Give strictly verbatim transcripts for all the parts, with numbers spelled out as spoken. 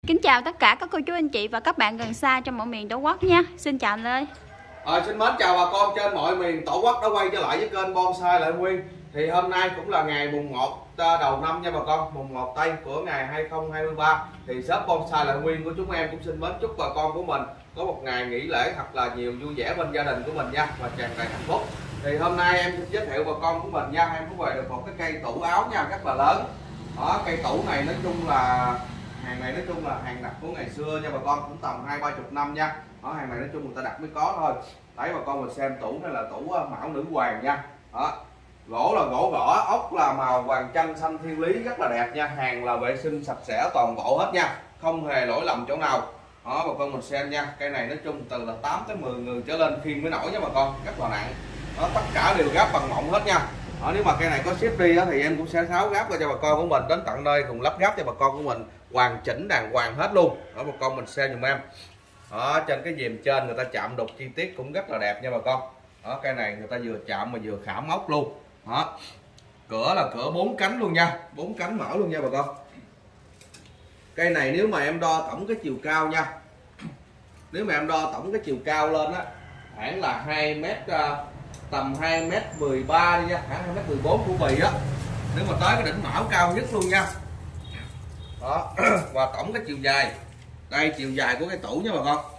Kính chào tất cả các cô chú anh chị và các bạn gần xa trong mọi miền Tổ quốc nha. Xin chào anh Lê. À, xin mến chào bà con trên mọi miền Tổ quốc đã quay trở lại với kênh Bonsai Lợi Nguyên. Thì hôm nay cũng là ngày mùng một đầu năm nha bà con, mùng một tây của ngày hai không hai ba. Thì shop Bonsai Lợi Nguyên của chúng em cũng xin mến chúc bà con của mình có một ngày nghỉ lễ thật là nhiều vui vẻ bên gia đình của mình nha, và tràn đầy hạnh phúc. Thì hôm nay em xin giới thiệu bà con của mình nha, em có về được một cái cây tủ áo nha, rất là lớn. Đó, cây tủ này nói chung là hàng này nói chung là hàng đặt của ngày xưa nha bà con, cũng tầm hai ba chục năm nha. Đó, hàng này nói chung người ta đặt mới có thôi. Đấy bà con mình xem tủ này là tủ mão nữ hoàng nha. Đó, gỗ là gỗ gõ, ốc là màu vàng chanh xanh thiên lý, rất là đẹp nha. Hàng là vệ sinh sạch sẽ toàn bộ hết nha, không hề lỗi lầm chỗ nào. Đó bà con mình xem nha, cây này nói chung từ là tám tới mười người trở lên khiêng mới nổi nha bà con, rất là nặng. Đó, tất cả đều gáp bằng mộng hết nha. Đó, nếu mà cây này có ship đi đó, thì em cũng sẽ tháo gáp cho bà con của mình đến tận nơi cùng lắp gáp cho bà con của mình hoàn chỉnh đàng hoàng hết luôn. Đó bà con mình xem giùm em. Đó, trên cái dìm trên người ta chạm đục chi tiết cũng rất là đẹp nha bà con. Đó, cây này người ta vừa chạm mà vừa khảm ốc luôn. Đó, cửa là cửa bốn cánh luôn nha, bốn cánh mở luôn nha bà con. Cây này nếu mà em đo tổng cái chiều cao nha, nếu mà em đo tổng cái chiều cao lên á, khoảng là hai mét, tầm hai mét mười ba đi nha, khoảng hai mét mười bốn của bì á, nếu mà tới cái đỉnh mão cao nhất luôn nha. Đó, và tổng cái chiều dài, đây chiều dài của cái tủ nha bà con,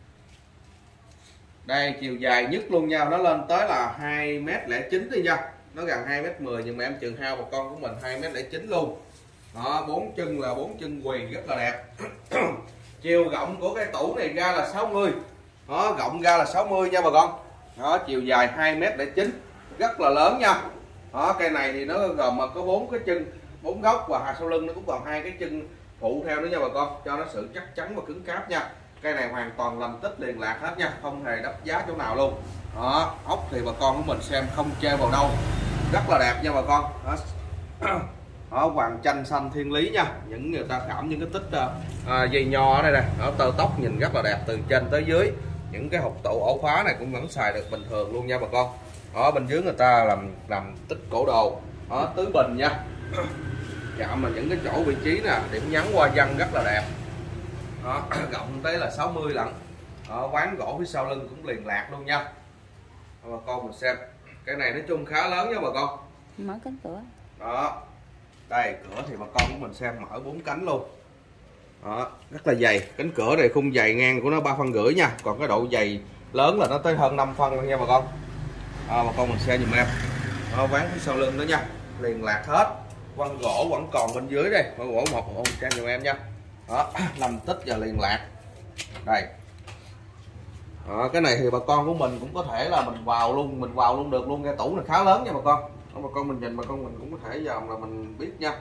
đây chiều dài nhất luôn nha, nó lên tới là hai mét lẻ chín đi nha, nó gần hai mét mười nhưng mà em chừng hao bà con của mình hai mét lẻ chín luôn. Đó, bốn chân là bốn chân quỳ rất là đẹp. Chiều rộng của cái tủ này ra là sáu mươi. Đó, rộng ra là sáu mươi nha bà con. Đó, chiều dài hai mét lẻ chín, rất là lớn nha. Đó, cây này thì nó gồm mà có bốn cái chân, bốn góc, và hàng sau lưng nó cũng còn hai cái chân phụ theo nữa nha bà con, cho nó sự chắc chắn và cứng cáp nha. Cây này hoàn toàn lành tích liền lạc hết nha, không hề đắp giá chỗ nào luôn. Đó, ốc thì bà con của mình xem không chê vào đâu, rất là đẹp nha bà con. Đó, đó hoàng chanh xanh thiên lý nha, những người ta khảm những cái tích à, dây nho ở đây nè, ở tơ tóc nhìn rất là đẹp từ trên tới dưới. Những cái hộp tủ ổ khóa này cũng vẫn xài được bình thường luôn nha bà con. Ở bên dưới người ta làm làm tích cổ đồ. Đó, tứ bình nha. Chạm mà những cái chỗ vị trí nè, điểm nhấn hoa văn rất là đẹp. Đó, rộng tới là sáu mươi lận. Đó, ván gỗ phía sau lưng cũng liền lạc luôn nha. Đó, bà con mình xem, cái này nói chung khá lớn nha bà con. Mở cánh cửa. Đó, đây cửa thì bà con của mình xem mở bốn cánh luôn. Đó, rất là dày, cánh cửa này khung dày ngang của nó ba phân rưỡi nha, còn cái độ dày lớn là nó tới hơn năm phân luôn nha bà con. À, bà con mình xem giùm em. Đó, ván phía sau lưng nữa nha, liền lạc hết, quăng gỗ vẫn còn bên dưới đây, gỗ một một xem giùm em nha. Đó, làm tích và liền lạc đây. Đó, cái này thì bà con của mình cũng có thể là mình vào luôn, mình vào luôn được luôn, cái tủ này khá lớn nha bà con. Đó, bà con mình nhìn bà con mình cũng có thể vào là mình biết nha.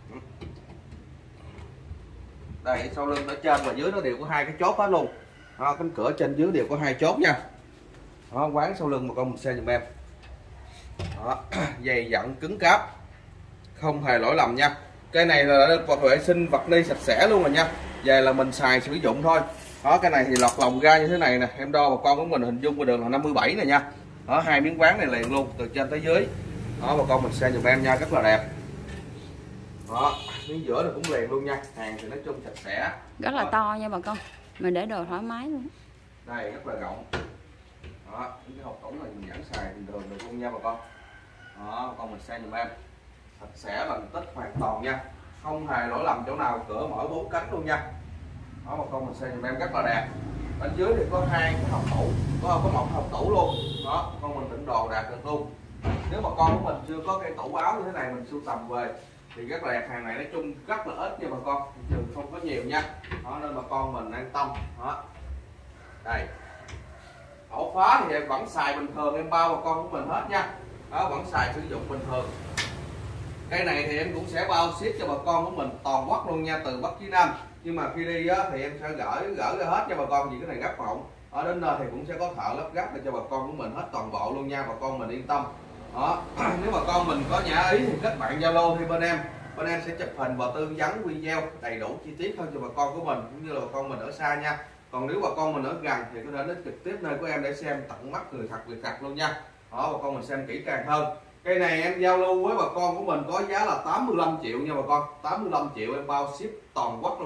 Đây sau lưng ở trên và dưới nó đều có hai cái chốt hết luôn. Đó, cánh cửa trên dưới đều có hai chốt nha. Đó, quán sau lưng bà con mình xem giùm em. Đó, dày dặn cứng cáp, không hề lỗi lầm nha. Cây này là được vệ sinh vật ni sạch sẽ luôn rồi nha, về là mình xài sử dụng thôi. Đó, cái này thì lọt lòng ra như thế này nè, em đo bà con của mình hình dung qua đường là năm mươi bảy này nha. Đó, hai miếng ván này liền luôn từ trên tới dưới. Đó, bà con mình xem giùm em nha, rất là đẹp. Đó, miếng giữa này cũng liền luôn nha, hàng thì nói chung sạch sẽ, rất là đó, to nha bà con, mình để đồ thoải mái luôn. Đây rất là rộng. Đó, những cái hộp tủ này mình vẫn xài bình thường được luôn nha bà con. Đó, bà con mình xem giùm em, sạch sẽ lành tích hoàn toàn nha, không hề lỗi lầm chỗ nào, cửa mở bốn cánh luôn nha. Đó, bà con mình xem giùm em rất là đẹp. Bên dưới thì có hai cái hộp tủ, có có một hộp tủ luôn. Đó, con mình đựng đồ đạt được luôn. Nếu mà con của mình chưa có cái tủ áo như thế này mình sưu tầm về thì rất là đẹp, hàng này nói chung rất là ít nha bà con, chừng không có nhiều nha. Đó, nên bà con mình an tâm. Đó, đây ổ khóa thì em vẫn xài bình thường, em bao bà con của mình hết nha. Đó, vẫn xài sử dụng bình thường. Cây này thì em cũng sẽ bao ship cho bà con của mình toàn quốc luôn nha, từ Bắc chí Nam. Nhưng mà khi đi á, thì em sẽ gửi gửi ra hết cho bà con, vì cái này gấp mộng. Ở đến nơi thì cũng sẽ có thợ lắp ráp để cho bà con của mình hết toàn bộ luôn nha, bà con mình yên tâm. Đó, nếu mà con mình có nhã ý thì kết bạn Zalo thì bên em bên em sẽ chụp hình và tư vấn video đầy đủ chi tiết hơn cho bà con của mình, cũng như là bà con mình ở xa nha. Còn nếu bà con mình ở gần thì có thể đến trực tiếp nơi của em để xem tận mắt người thật việc thật luôn nha. Đó, bà con mình xem kỹ càng hơn. Cây này em giao lưu với bà con của mình có giá là tám mươi lăm triệu nha bà con, tám mươi lăm triệu em bao ship toàn quốc luôn nha.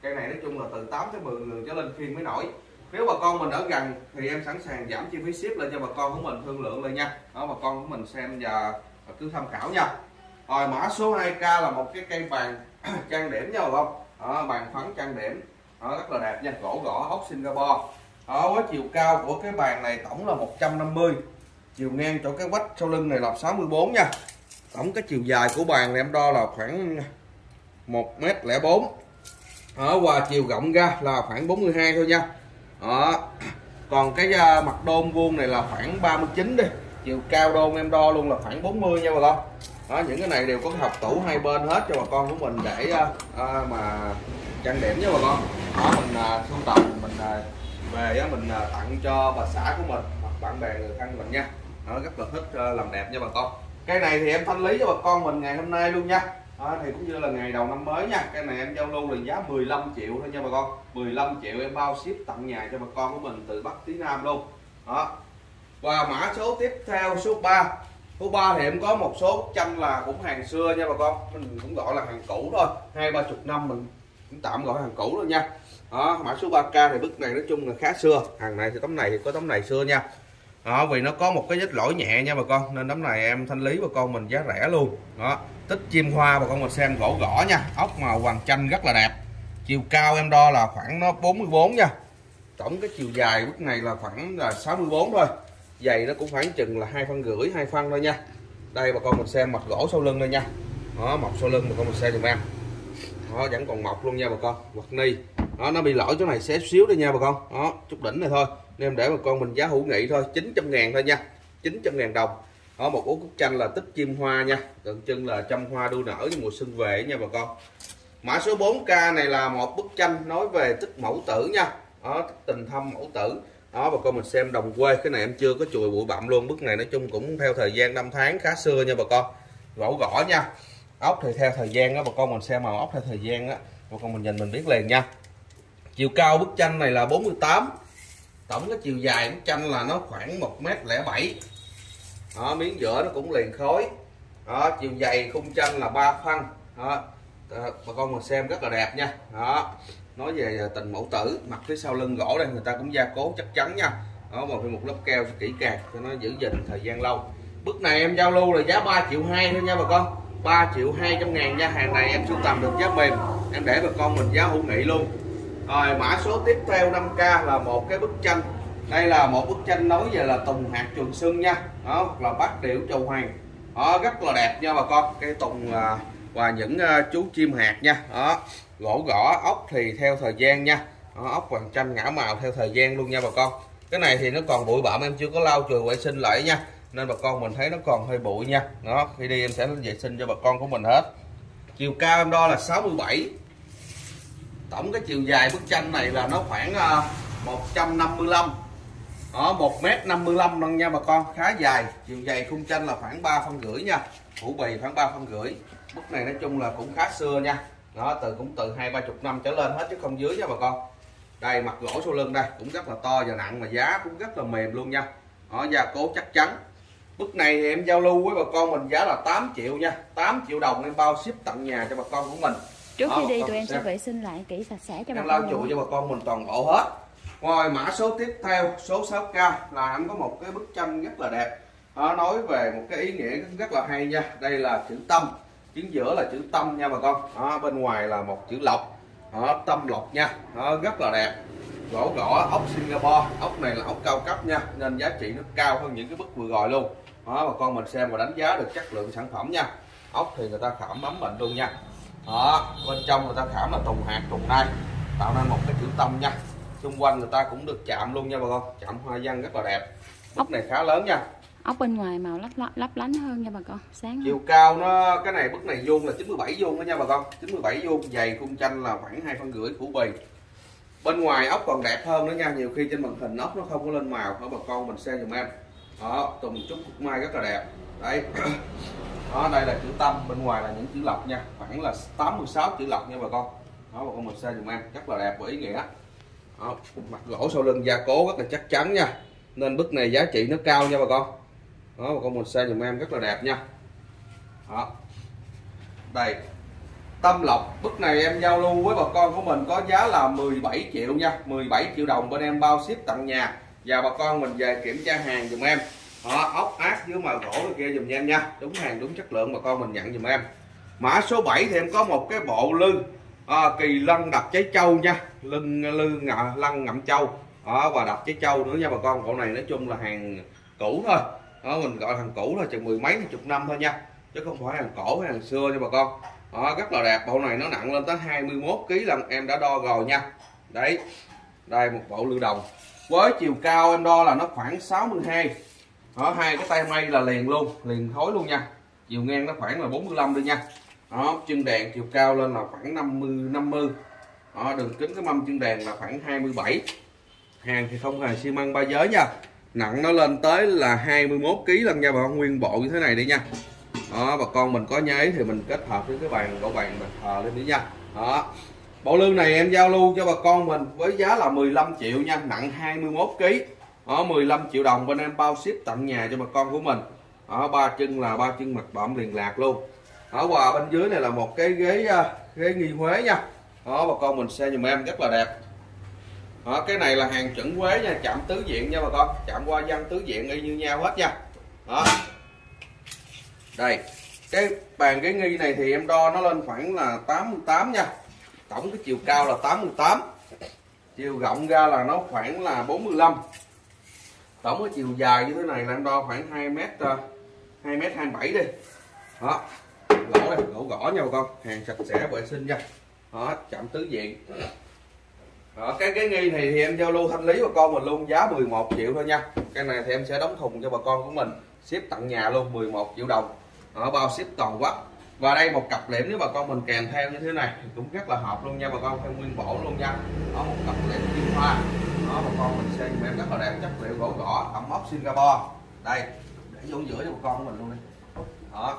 Cây này nói chung là từ tám tới mười người trở lên khiêng mới nổi. Nếu bà con mình ở gần thì em sẵn sàng giảm chi phí ship lên cho bà con của mình thương lượng lên nha. Đó, bà con của mình xem và cứ tham khảo nha. Rồi mã số hai K là một cái cây bàn trang điểm nha bà con. Đó, bàn phấn trang điểm. Đó, rất là đẹp nha, gỗ gõ ốc Singapore. Đó, với chiều cao của cái bàn này tổng là một trăm năm mươi. Chiều ngang chỗ cái vách sau lưng này là sáu mươi bốn nha. Tổng cái chiều dài của bàn này em đo là khoảng một mét lẻ bốn. Ở và chiều rộng ra là khoảng bốn mươi hai thôi nha. Đó. Còn cái uh, mặt đôn vuông này là khoảng ba mươi chín đi. Chiều cao đôn em đo luôn là khoảng bốn mươi nha bà con. Đó, những cái này đều có hộc tủ hai bên hết cho bà con của mình để uh, uh, mà trang điểm nha bà con. Đó, mình uh, sưu tầm mình uh, về uh, mình uh, tặng cho bà xã của mình hoặc bạn bè người thân mình nha. Nó rất là thích uh, làm đẹp nha bà con. Cây này thì em thanh lý cho bà con mình ngày hôm nay luôn nha. Đó, thì cũng như là ngày đầu năm mới nha. Cái này em giao lưu là giá mười lăm triệu thôi nha bà con. mười lăm triệu em bao ship tận nhà cho bà con của mình từ Bắc tới Nam luôn. Đó. Và mã số tiếp theo số ba. Số ba thì em có một số bức tranh là cũng hàng xưa nha bà con. Mình cũng gọi là hàng cũ thôi. Hai ba chục năm mình cũng tạm gọi hàng cũ thôi nha. Đó, mã số ba K thì bức này nói chung là khá xưa. Hàng này thì tấm này thì có tấm này xưa nha. Đó, vì nó có một cái vết lỗi nhẹ nha bà con, nên tấm này em thanh lý bà con mình giá rẻ luôn. Đó, tích chim hoa bà con mình xem gỗ gõ nha, ốc màu hoàng chanh rất là đẹp. Chiều cao em đo là khoảng nó bốn mươi bốn nha. Tổng cái chiều dài bức này là khoảng là sáu mươi bốn thôi. Dày nó cũng khoảng chừng là hai phân rưỡi, hai phân thôi nha. Đây bà con mình xem mặt gỗ sau lưng đây nha. Đó, mọc sau lưng bà con mình xem giùm em. Đó, vẫn còn mọc luôn nha bà con, quạt ni. Đó, nó bị lỗi chỗ này xé xíu đây nha bà con. Đó, chút đỉnh này thôi. Nên em để bà con mình giá hữu nghị thôi, chín trăm ngàn thôi nha. chín trăm ngàn đồng. Đó, một út cúc chanh là tích chim hoa nha. Tượng trưng là trăm hoa đua nở với mùa xuân về nha bà con. Mã số bốn K này là một bức tranh nói về tích mẫu tử nha. Đó, tích tình thâm mẫu tử. Đó, bà con mình xem đồng quê. Cái này em chưa có chùi bụi bặm luôn. Bức này nói chung cũng theo thời gian năm tháng khá xưa nha bà con. Gỗ gõ nha. Ốc thì theo thời gian đó bà con mình xem màu ốc theo thời gian đó, bà con mình nhìn mình biết liền nha. Chiều cao bức tranh này là bốn mươi tám. Tổng cái chiều dài bức tranh là nó khoảng một mét lẻ bảy. Đó, miếng giữa nó cũng liền khối. Đó, chiều dày khung tranh là ba phân. Đó, bà con mình xem rất là đẹp nha. Đó, nói về tình mẫu tử, mặt phía sau lưng gỗ đây người ta cũng gia cố chắc chắn nha. Đó, một thêm một lớp keo kỹ càng cho nó giữ gìn thời gian lâu. Bức này em giao lưu là giá ba triệu hai thôi nha bà con. ba triệu hai trăm ngàn nha. Hàng này em sưu tầm được giá mềm, em để bà con mình giá hữu nghị luôn. Rồi mã số tiếp theo năm K là một cái bức tranh. Đây là một bức tranh nói về là tùng hạt trường xuân nha. Đó, hoặc là bát điểu chầu hoàng. Đó, rất là đẹp nha bà con. Cây tùng à, và những uh, chú chim hạt nha. Đó, gỗ gõ ốc thì theo thời gian nha. Đó, ốc hoàng chanh ngã màu theo thời gian luôn nha bà con. Cái này thì nó còn bụi bặm, em chưa có lau chùi vệ sinh lại nha, nên bà con mình thấy nó còn hơi bụi nha. Đó, khi đi em sẽ vệ sinh cho bà con của mình hết. Chiều cao em đo là sáu mươi bảy. Tổng cái chiều dài bức tranh này là nó khoảng uh, một trăm năm mươi lăm. Đó, một mét năm mươi lăm lần nha bà con, khá dài. Chiều dày khung tranh là khoảng ba phân rưỡi nha. Phủ bì khoảng ba phân rưỡi. Bức này nói chung là cũng khá xưa nha. Đó, từ cũng từ hai ba chục năm trở lên hết chứ không dưới nha bà con. Đây, mặt gỗ sau lưng đây cũng rất là to và nặng, mà giá cũng rất là mềm luôn nha. Đó, gia cố chắc chắn. Bức này thì em giao lưu với bà con mình giá là tám triệu nha. tám triệu đồng em bao ship tận nhà cho bà con của mình. Trước đó, khi đi tụi em sẽ vệ sinh lại kỹ sạch sẽ cho bà em con. lau chùi cho bà con mình toàn bộ hết. Rồi mã số tiếp theo số sáu K là em có một cái bức tranh rất là đẹp. Đó, nói về một cái ý nghĩa rất là hay nha. Đây là chữ tâm, chính giữa là chữ tâm nha bà con. Đó, bên ngoài là một chữ lộc. Đó, tâm lộc nha. Đó, rất là đẹp. Gỗ gõ ốc Singapore. Ốc này là ốc cao cấp nha, nên giá trị nó cao hơn những cái bức vừa rồi luôn. Đó, bà con mình xem và đánh giá được chất lượng sản phẩm nha. Ốc thì người ta khảm mắm bệnh luôn nha. Đó, bên trong người ta khảm là tùng hạt tùng nai, tạo nên một cái chữ tâm nha. Xung quanh người ta cũng được chạm luôn nha bà con, chạm hoa văn rất là đẹp. Bức này khá lớn nha. Ốc bên ngoài màu lấp lấp, lấp lánh hơn nha bà con, sáng hơn. Chiều cao nó, cái này bức này vuông là chín mươi bảy vuông đó nha bà con, chín mươi bảy vuông, dày khung tranh là khoảng hai phân rưỡi, phủ bì. Bên ngoài ốc còn đẹp hơn nữa nha, nhiều khi trên màn hình ốc nó không có lên màu, đó bà con mình xem giùm em. Đó, tùng trúc cúc mai rất là đẹp. Đấy. Đó, đây là chữ tâm, bên ngoài là những chữ lộc nha, khoảng là tám mươi sáu chữ lộc nha bà con. Đó, bà con mình xem giùm em, rất là đẹp và ý nghĩa. Đó, mặt gỗ sau lưng gia cố rất là chắc chắn nha, nên bức này giá trị nó cao nha bà con. Đó, bà con mình xem giùm em, rất là đẹp nha. Đó, đây Tâm Lộc. Bức này em giao lưu với bà con của mình có giá là mười bảy triệu nha, mười bảy triệu đồng, bên em bao ship tận nhà và bà con mình về kiểm tra hàng dùm em. Đó, ốc ác với mà gỗ kia dùm em nha, đúng hàng đúng chất lượng bà con mình nhận dùm em. Mã số bảy thì em có một cái bộ lư à, kỳ lân đập cháy trâu nha, lưng lư ngạ, lân ngậm trâu đó, và đập cháy trâu nữa nha bà con. Bộ này nói chung là hàng cũ thôi đó, mình gọi là hàng cũ thôi, chừng mười mấy chục năm thôi nha, chứ không phải hàng cổ hay hàng xưa nha bà con. Đó, rất là đẹp. Bộ này nó nặng lên tới hai mươi mốt ki lô gam lần, em đã đo rồi nha. Đấy, đây một bộ lư đồng với chiều cao em đo là nó khoảng sáu mươi hai. Đó, hai cái tay may là liền luôn, liền thối luôn nha. Chiều ngang nó khoảng là bốn mươi lăm đi nha. Đó, chân đèn chiều cao lên là khoảng năm mươi năm mươi. Đó, đường kính cái mâm chân đèn là khoảng hai mươi bảy. Hàng thì không hề xi măng ba giới nha. Nặng nó lên tới là hai mươi mốt ki lô gam lần nha bà con, nguyên bộ như thế này đi nha. Đó, bà con mình có nháy thì mình kết hợp với cái bàn gỗ bàn mình thờ lên nữa nha. Đó, bộ lư này em giao lưu cho bà con mình với giá là mười lăm triệu nha, nặng hai mươi mốt ki lô gam. Đó, mười lăm triệu đồng, bên em bao ship tận nhà cho bà con của mình. Đó, ba chân là ba chân mặt bọng liền lạc luôn. Ở quà bên dưới này là một cái ghế ghế nghi Huế nha. Đó, bà con mình xe dùm em rất là đẹp. Đó, cái này là hàng chuẩn Huế nha, chạm tứ diện nha bà con, chạm qua văn tứ diện y như nhau hết nha. Đó, đây cái bàn ghế nghi này thì em đo nó lên khoảng là tám mươi tám nha, tổng cái chiều cao là tám mươi tám, chiều rộng ra là nó khoảng là bốn mươi lăm, tổng cái chiều dài như thế này là em đo khoảng hai mét, hai mét hai mươi bảy đi. Đó, gỗ đây, gỗ gõ nha bà con, hàng sạch sẽ vệ sinh nha. Đó, chạm tứ diện. Đó, cái ghế nghi này thì em giao lưu thanh lý bà con mình luôn, giá mười một triệu thôi nha. Cái này thì em sẽ đóng thùng cho bà con của mình, ship tận nhà luôn, mười một triệu đồng. Đó, bao ship toàn quốc. Và đây một cặp liệm nếu bà con mình kèm theo như thế này thì cũng rất là hợp luôn nha bà con, theo nguyên bộ luôn nha. Đó, một cặp liệm kim hoa. Đó, bà con mình xem em rất là đẹp, chất liệu gỗ gõ, ẩm ốc Singapore. Đây, để vô giữa cho bà con của mình luôn đi. Đó,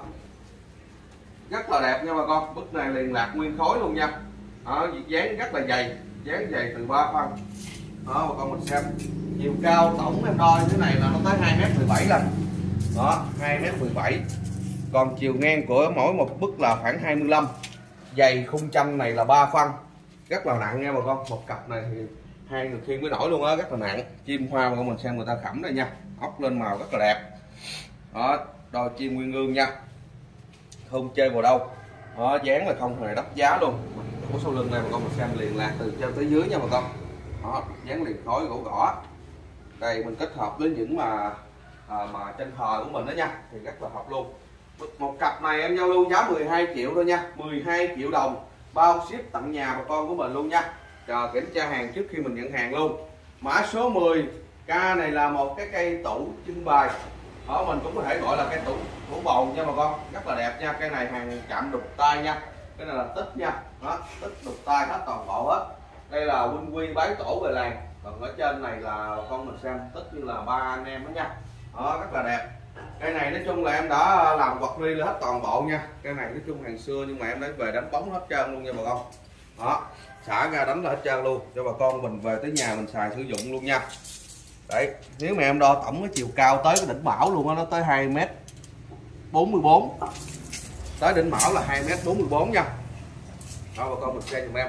rất là đẹp nha bà con, bức này liền lạc nguyên khối luôn nha. Đó, dáng rất là dày, dáng dày từ ba phân. Đó, bà con mình xem chiều cao tổng em đo như thế này là nó tới hai mét mười bảy lần. Đó, hai mét mười bảy. Còn chiều ngang của mỗi một bức là khoảng hai mươi lăm. Dày khung châm này là ba phân, rất là nặng nha bà con. Một cặp này thì hai người khiêng mới nổi luôn á, rất là nặng. Chim hoa bà con mình xem người ta khẩm đây nha, ốc lên màu rất là đẹp. Đó, đôi chim nguyên ương nha, không chơi vào đâu. Đó, dáng là không hề đắp giá luôn. Của sau lưng này bà con mình xem liền lạc từ trên tới dưới nha bà con. Đó, dáng liền khối gỗ gõ. Đây mình kết hợp với những mà à, mà trên thờ của mình đó nha, thì rất là hợp luôn. Một cặp này em giao lưu giá mười hai triệu thôi nha, mười hai triệu đồng, bao ship tận nhà bà con của mình luôn nha. Chờ kiểm tra hàng trước khi mình nhận hàng luôn. Mã số mười, K này là một cái cây tủ trưng bày. Đó, mình cũng có thể gọi là cây tủ tủ bồn nha bà con, rất là đẹp nha. Cây này hàng chạm đục tay nha, cái này là tích nha. Đó, tích đục tay hết toàn bộ hết. Đây là huynh quy bái tổ về làng, còn ở trên này là bà con mình xem tích như là ba anh em đó nha. Đó, rất là đẹp. Cây này nói chung là em đã làm quạt ly hết toàn bộ nha. Cây này nói chung hàng xưa nhưng mà em lấy về đánh bóng hết trơn luôn nha bà con. Đó, xả ra đánh là hết trơn luôn, cho bà con mình về tới nhà mình xài sử dụng luôn nha. Đấy, nếu mà em đo tổng cái chiều cao tới cái đỉnh Bảo luôn á, nó tới hai mét bốn mươi bốn, tới đỉnh Bảo là hai mét bốn mươi bốn nha. Đó, bà con mình xem giùm em.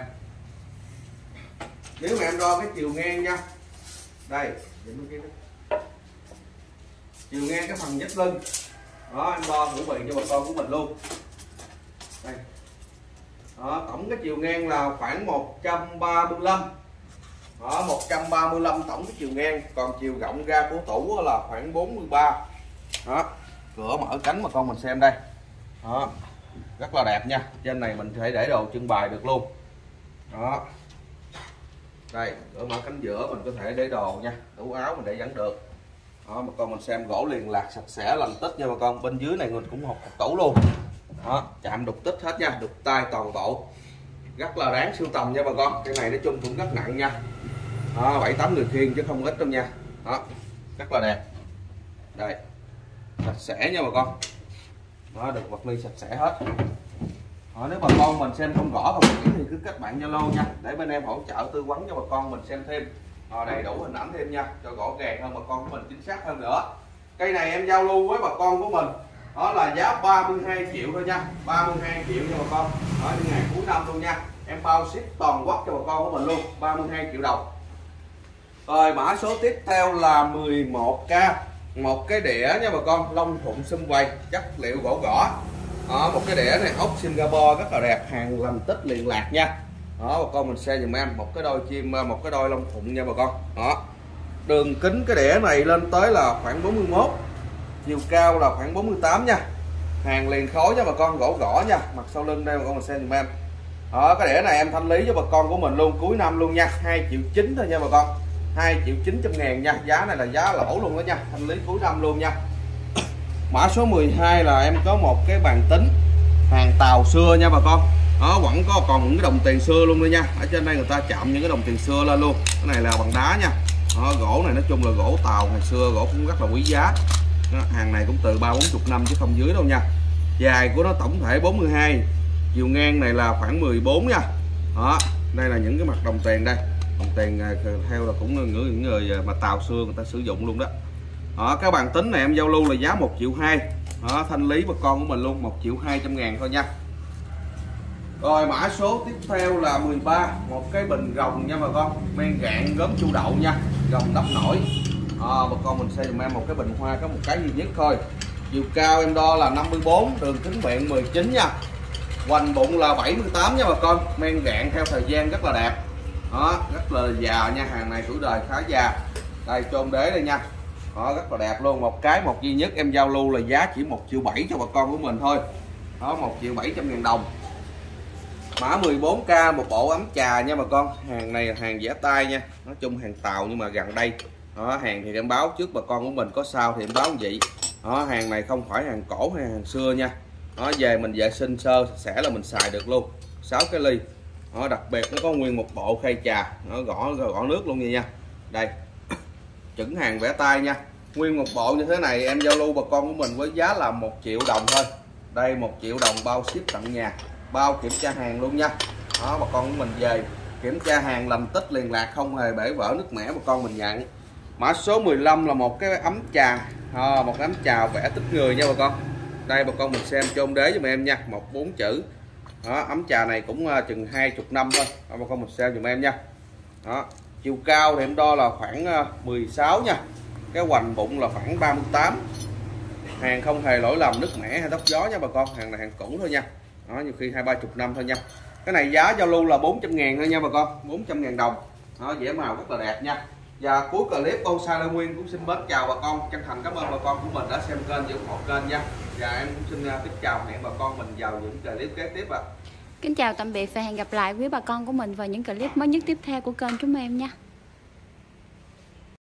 Nếu mà em đo cái chiều ngang nha, đây chiều ngang cái phần nhích lưng, đó em đo chuẩn bị cho bà con của mình luôn. Đây, đó, tổng cái chiều ngang là khoảng một trăm ba mươi lăm. Đó, một trăm ba mươi lăm tổng cái chiều ngang, còn chiều rộng ra của tủ là khoảng bốn mươi ba. Đó, cửa mở cánh mà con mình xem đây. Đó, rất là đẹp nha. Trên này mình thể để đồ trưng bày được luôn. Đó, đây cửa mở cánh giữa mình có thể để đồ nha, tủ áo mình để vẫn được. Đó, mà con mình xem gỗ liền lạc sạch sẽ lành tích nha bà con. Bên dưới này mình cũng học tủ luôn. Đó, chạm đục tích hết nha, đục tay toàn bộ, rất là đáng sưu tầm nha bà con. Cái này nói chung cũng rất nặng nha. Đó, bảy tám người khiêng chứ không ít đâu nha. Đó, rất là đẹp. Đây, sạch sẽ nha bà con. Đó, được vật ly sạch sẽ hết. Đó, nếu bà con mình xem không rõ không hiểu thì cứ kết bạn Zalo nha, để bên em hỗ trợ tư vấn cho bà con mình xem thêm à, đầy đủ hình ảnh thêm nha, cho rõ ràng hơn bà con của mình, chính xác hơn nữa. Cây này em giao lưu với bà con của mình Đó là giá ba mươi hai triệu thôi nha, ba mươi hai triệu nha bà con. Ở những ngày cuối năm luôn nha, em bao ship toàn quốc cho bà con của mình luôn, ba mươi hai triệu đồng. Rồi mã số tiếp theo là mười một K, một cái đĩa nha bà con, lông phụng sum vầy, chất liệu gỗ gõ. Đó, một cái đĩa này ốc Singapore rất là đẹp, hàng làm tích liền lạc nha. Đó bà con mình xem dùm em một cái đôi chim, một cái đôi lông phụng nha bà con. Đó, đường kính cái đĩa này lên tới là khoảng bốn mươi mốt, chiều cao là khoảng bốn mươi tám nha, hàng liền khối nha bà con, gỗ gõ nha, mặt sau lưng đây bà con mình xem dùm em. Đó, cái đĩa này em thanh lý cho bà con của mình luôn cuối năm luôn nha, hai triệu chín thôi nha bà con, hai triệu chín trăm ngàn nha, giá này là giá lỗ luôn đó nha, thanh lý cuối năm luôn nha. Mã số mười hai là em có một cái bàn tính hàng Tàu xưa nha bà con. Đó, vẫn có còn những cái đồng tiền xưa luôn đây nha, ở trên đây người ta chạm những cái đồng tiền xưa lên luôn, cái này là bằng đá nha. Đó, gỗ này nói chung là gỗ Tàu ngày xưa, gỗ cũng rất là quý giá. Đó, hàng này cũng từ ba bốn chục năm chứ không dưới đâu nha. Dài của nó tổng thể bốn mươi hai, chiều ngang này là khoảng mười bốn nha. Đó, đây là những cái mặt đồng tiền đây, đồng tiền theo là cũng những người mà Tàu xưa người ta sử dụng luôn đó. Đó, cái bàn tính này em giao lưu là giá một triệu hai. Đó, thanh lý bà con của mình luôn một triệu hai trăm ngàn thôi nha. Rồi mã số tiếp theo là mười ba, một cái bình rồng nha bà con, men rạn gốm chu đậu nha, rồng đắp nổi. À, bà con mình xây dùm em một cái bình hoa có một cái duy nhất thôi. Chiều cao em đo là năm mươi bốn, đường kính miệng mười chín nha, hoành bụng là bảy mươi tám nha bà con, men rạn theo thời gian rất là đẹp. Đó, rất là già nha, hàng này tuổi đời khá già. Đây chôn đế đây nha. Đó, rất là đẹp luôn, một cái một duy nhất em giao lưu là giá chỉ một triệu bảy cho bà con của mình thôi. Đó, một triệu bảy trăm ngàn đồng. Mã mười bốn K, một bộ ấm trà nha bà con, hàng này là hàng vẽ tay nha, nói chung hàng Tàu nhưng mà gần đây. Đó, hàng thì em báo trước bà con của mình, có sao thì em báo vậy. Đó, hàng này không phải hàng cổ hay hàng xưa nha. Đó, về mình vệ sinh sơ sẽ là mình xài được luôn, sáu cái ly. Đó, đặc biệt nó có nguyên một bộ khay trà, nó gõ gõ nước luôn nha. Đây chuẩn hàng vẽ tay nha, nguyên một bộ như thế này em giao lưu bà con của mình với giá là một triệu đồng thôi. Đây một triệu đồng bao ship tận nhà, bao kiểm tra hàng luôn nha. Đó, bà con của mình về kiểm tra hàng làm tích liền lạc, không hề bể vỡ nứt mẻ, bà con mình nhận. Mã số mười lăm là một cái ấm trà, à, một cái ấm trà vẽ tích người nha bà con. Đây bà con mình xem chôn đế giùm em nha, một bốn chữ. Đó, ấm trà này cũng uh, chừng hai chục năm thôi. Đó, bà con mình xem giùm em nha. Đó, chiều cao thì em đo là khoảng uh, mười sáu nha, cái hoành bụng là khoảng ba mươi tám, hàng không hề lỗi lầm nứt mẻ hay tóc gió nha bà con, hàng này hàng cũ thôi nha. Đó, nhiều khi hai ba chục năm thôi nha. Cái này giá giao lưu là bốn trăm ngàn thôi nha bà con, bốn trăm ngàn đồng. Đó, vẽ màu rất là đẹp nha. Và cuối clip Bonsai Lê Nguyên cũng xin mến chào bà con, chân thành cảm ơn bà con của mình đã xem kênh và ủng hộ kênh nha. Và em cũng xin kính chào, hẹn bà con mình vào những clip kế tiếp ạ. À. Kính chào tạm biệt và hẹn gặp lại quý bà con của mình vào những clip mới nhất tiếp theo của kênh chúng em nha.